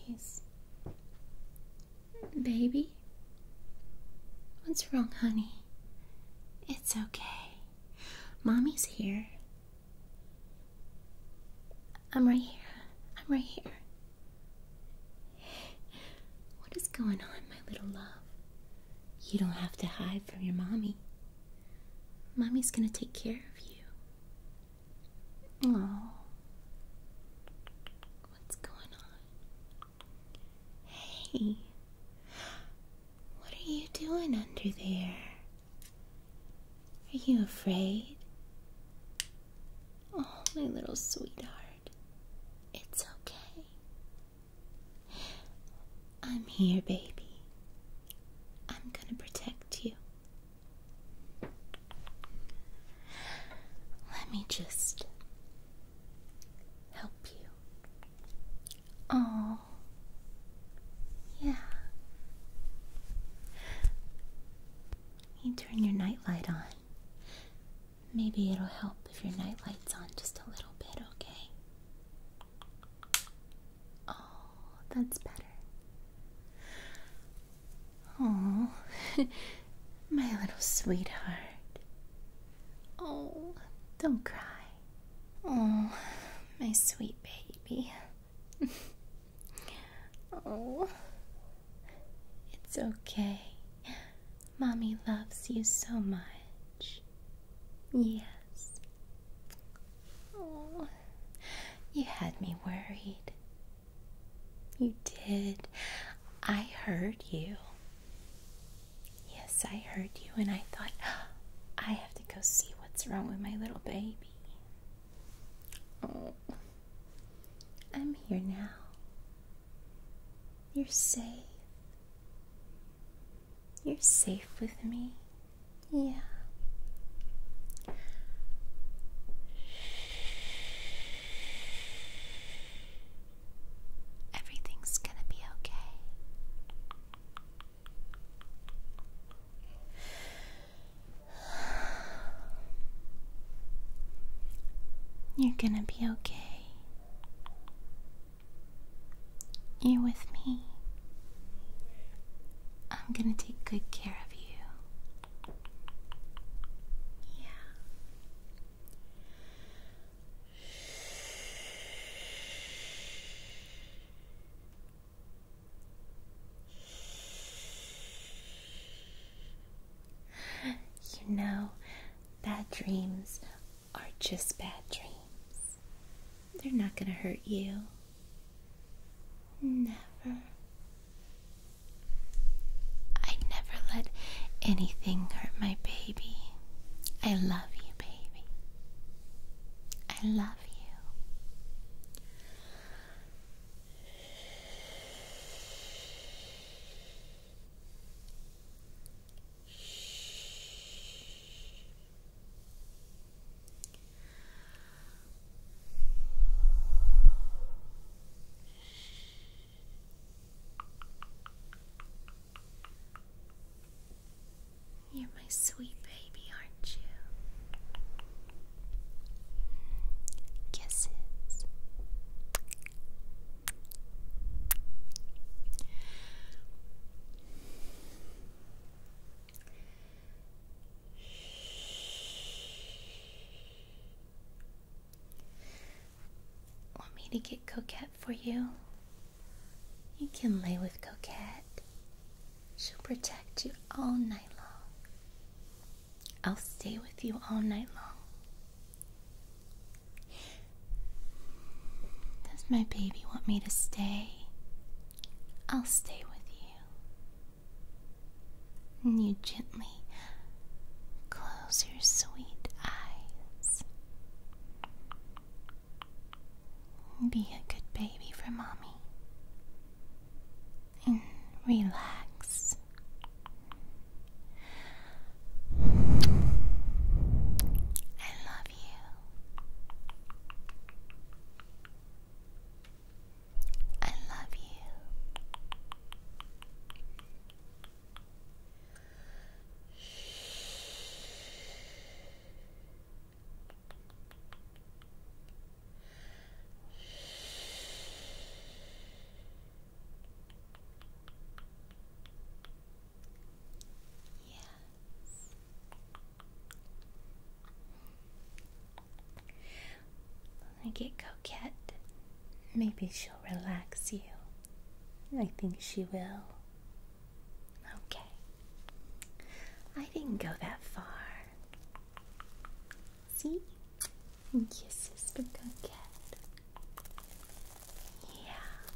eyes. Baby? What's wrong, honey? It's okay. Mommy's here. I'm right here. I'm right here. What is going on, my little love? You don't have to hide from your mommy. Mommy's gonna take care of you. Oh. What's going on? Hey. What are you doing under there? Are you afraid? Oh, my little sweetheart. It's okay. I'm here, baby. I'm gonna protect you. Let me just help you. Oh, yeah. You turn your nightlight on. Maybe it'll help if your nightlight's on just a little bit, okay? Oh, that's better. Oh, my little sweetheart. Oh, don't cry. Oh, my sweet baby. Oh, it's okay. Mommy loves you so much. Yes. Oh, you had me worried. You did. I heard you. Yes, I heard you, and I thought, I have to go see what's wrong with my little baby. Oh, I'm here now. You're safe. You're safe with me. Yeah. Everything's gonna be okay. You're gonna be okay. You're with me. I'm gonna take good care of you. Yeah. You know, bad dreams are just bad dreams. They're not gonna hurt you. Never. I never let anything hurt my baby. I love you, baby. I love you. You're my sweet baby, aren't you? Kisses. Want me to get Coquette for you? You can lay with Coquette. She'll protect you all night long. I'll stay with you all night long. Does my baby want me to stay? I'll stay with you. And you gently close your sweet eyes. Be a good baby for Mommy. And relax. I love you. I love you. Coquette. Maybe she'll relax you. I think she will. Okay. I didn't go that far. See? Kisses for Coquette. Yeah.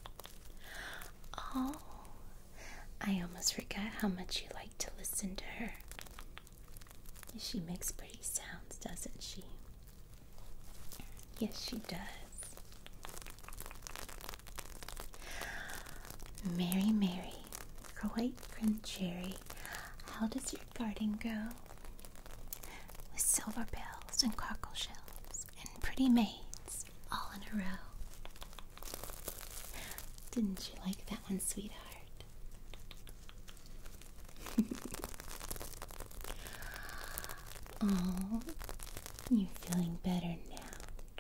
Oh, I almost forgot how much you like to listen to her. She makes pretty sounds, doesn't she? Yes, she does. Mary, Mary, her white friend Cherry, how does your garden grow? With silver bells and cockle shells and pretty maids all in a row. Didn't you like that one, sweetheart? Oh, you're feeling better now.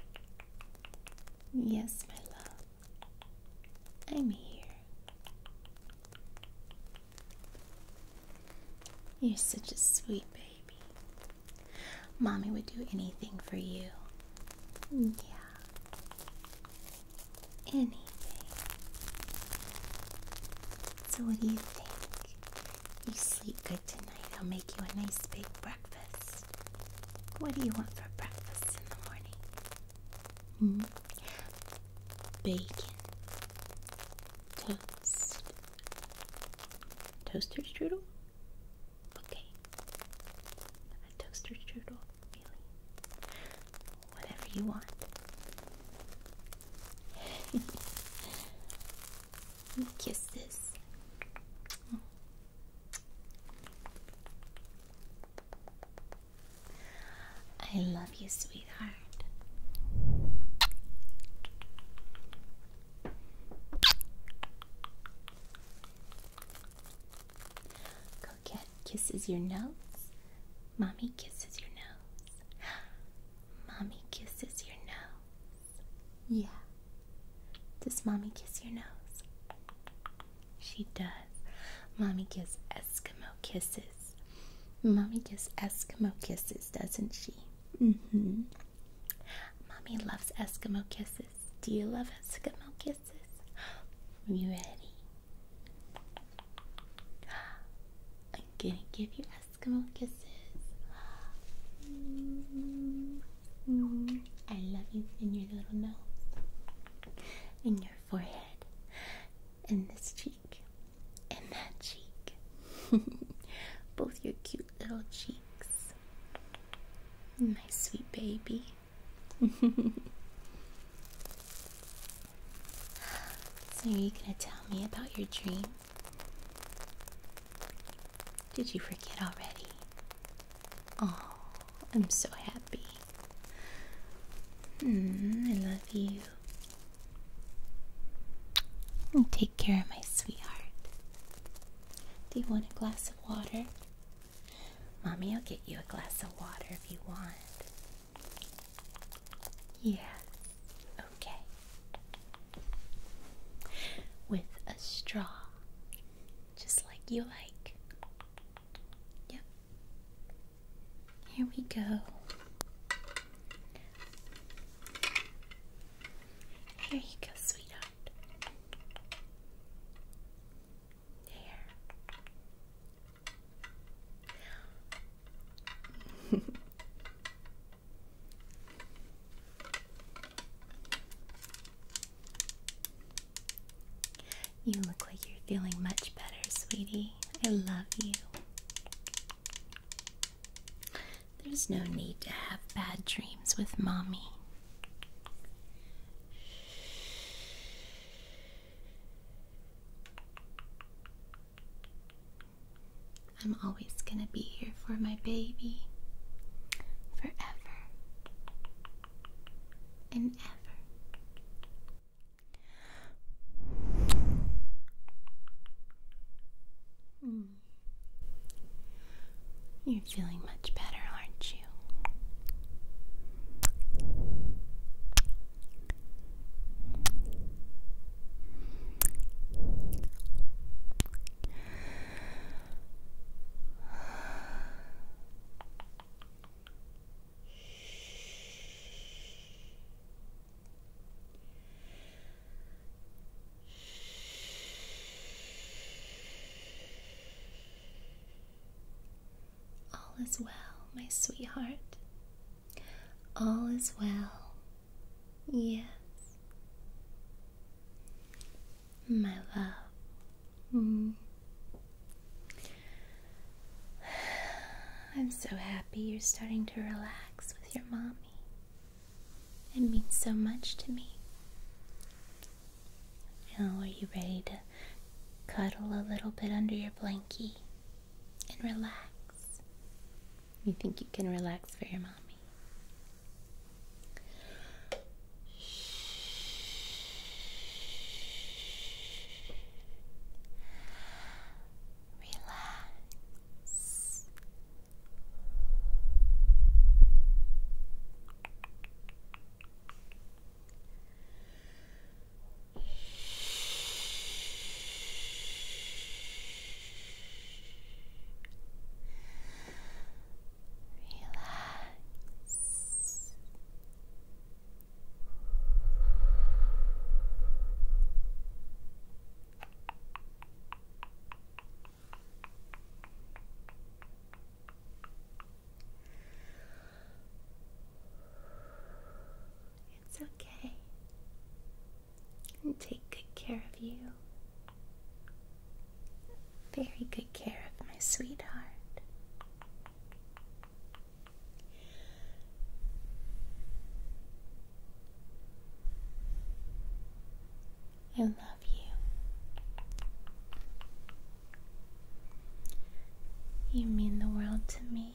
Yes, my love. I'm here. You're such a sweet baby. Mommy would do anything for you. Yeah. Anything. So what do you think? You sleep good tonight. I'll make you a nice big breakfast. What do you want for breakfast in the morning? Bacon. Toast. Toaster strudel? Okay. A toaster strudel, really. Whatever you want. Kisses. I love you, sweetheart. Coquette kisses your nose. Mommy kisses your nose. Mommy kisses your nose. Yeah. Does Mommy kiss your nose? She does. Mommy gives Eskimo kisses. Mommy gives Eskimo kisses, doesn't she? Mm-hmm. Mommy loves Eskimo kisses. Do you love Eskimo kisses? Are you ready? I'm gonna give you Eskimo kisses. I love you in your little nose, in your forehead, in this cheek, and that cheek. Both your cute little cheeks. My sweet baby. So are you gonna tell me about your dream? Did you forget already? Oh, I'm so happy. I love you. And take care of my sweetheart. Do you want a glass of water? Mommy, I'll get you a glass of water if you want. Yes. Okay. With a straw. Just like you like. Yep. Here we go. Here you go, sweetheart. There. You look like you're feeling much better, sweetie. I love you. There's no need to have bad dreams with Mommy. I'm always gonna be here for my baby. Forever. And ever. You're feeling much better, aren't you? is well, my sweetheart. All is well. Yes. My love. I'm so happy you're starting to relax with your mommy. It means so much to me. Now, are you ready to cuddle a little bit under your blankie and relax? You think you can relax for your mommy? Relax. It's okay. And take good care of you. Very good care of my sweetheart. I love you. You mean the world to me.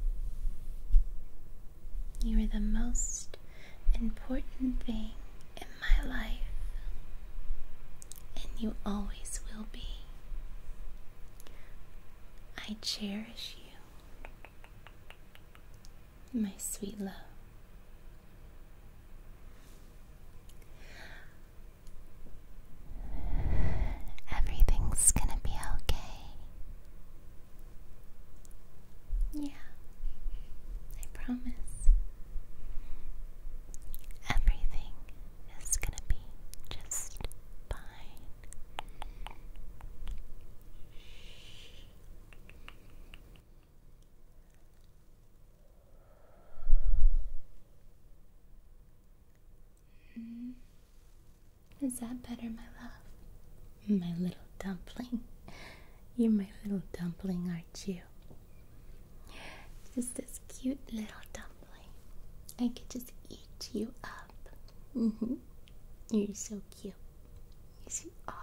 You are the most important thing in my life, and you always will be. I cherish you, my sweet love. Everything's gonna be okay. Yeah, I promise. Everything is gonna be just fine. Is that better, my love? My little dumpling. You're my little dumpling, aren't you? Just this cute little dumpling. I could just eat you up. You're so cute. Yes, you are.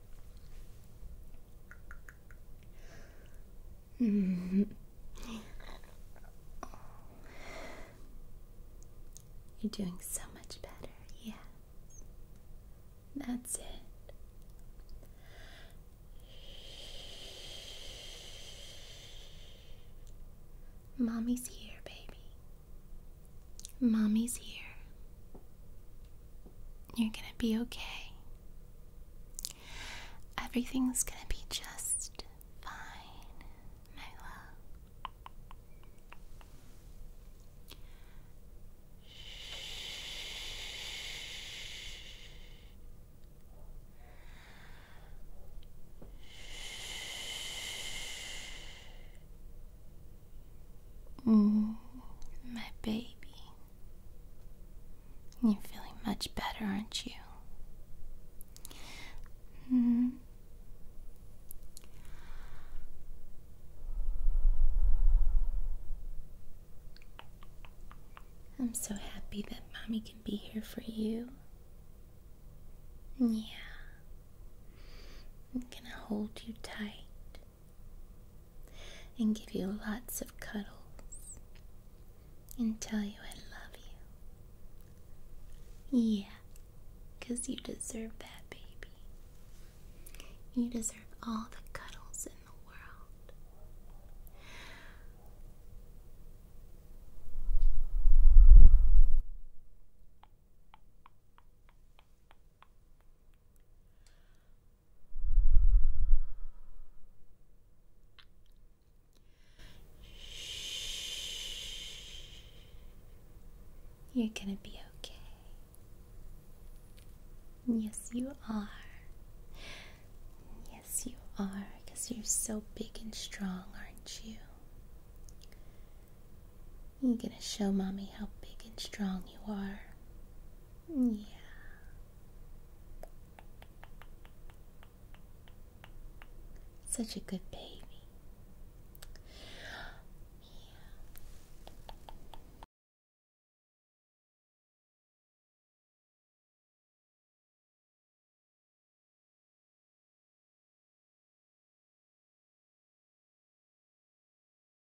You're doing so much better. Yes. That's it. Mommy's here, baby. Mommy's here. You're gonna be okay. Everything's gonna be just fine, my love. My baby. You're feeling much better, aren't you? I'm so happy that Mommy can be here for you. Yeah. I'm gonna hold you tight and give you lots of cuddles and tell you I love you. Yeah, 'cause you deserve that, baby. You deserve all the cuddles in the world. You're gonna be okay. Yes, you are. Yes, you are, because you're so big and strong, aren't you? You're gonna show mommy how big and strong you are. Yeah. Such a good baby.